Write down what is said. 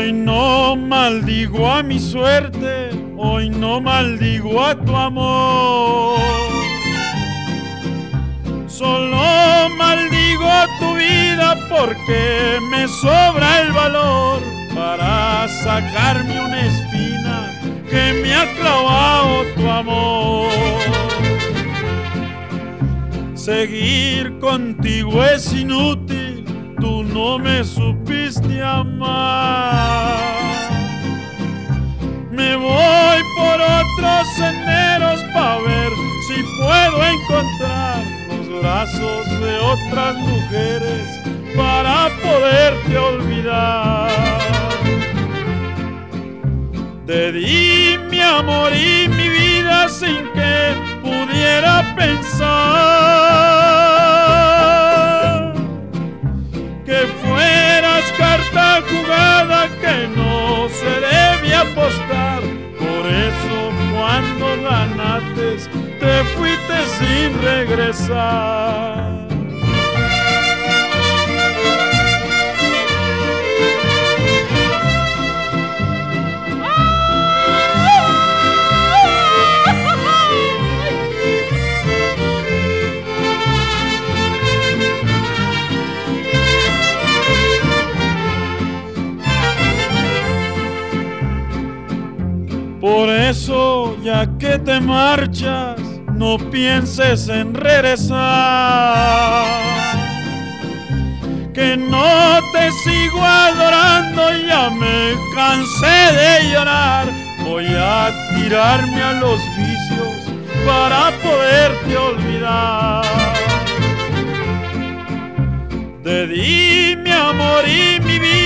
Hoy no maldigo a mi suerte, hoy no maldigo a tu amor. Solo maldigo tu vida porque me sobra el valor para sacarme una espina que me ha clavado tu amor. Seguir contigo es inútil, tú no me supiste amar. Me voy por otros senderos pa' ver si puedo encontrar los brazos de otras mujeres para poderte olvidar. Te di mi amor y mi vida sin que pudiera pensar que fueras carta jugada que no se debe apostar. Por eso cuando ganaste te fuiste sin regresar. Por eso, ya que te marchas, no pienses en regresar. Que no te sigo adorando, ya me cansé de llorar. Voy a tirarme a los vicios para poderte olvidar. Te di mi amor y mi vida